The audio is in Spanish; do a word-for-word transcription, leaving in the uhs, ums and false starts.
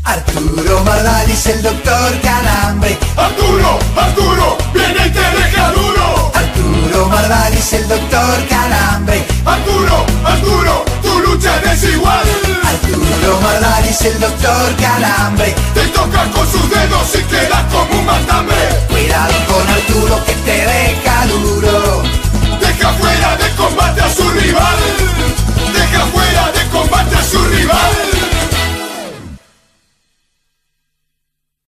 Arturo Mardalis, el doctor Calambre. Arturo, Arturo, viene y te deja duro. Arturo Mardalis, el doctor Calambre. Arturo, Arturo, tu lucha es desigual. Arturo Mardalis, el doctor Calambre. Te toca con sus dedos y quedas como un matambre.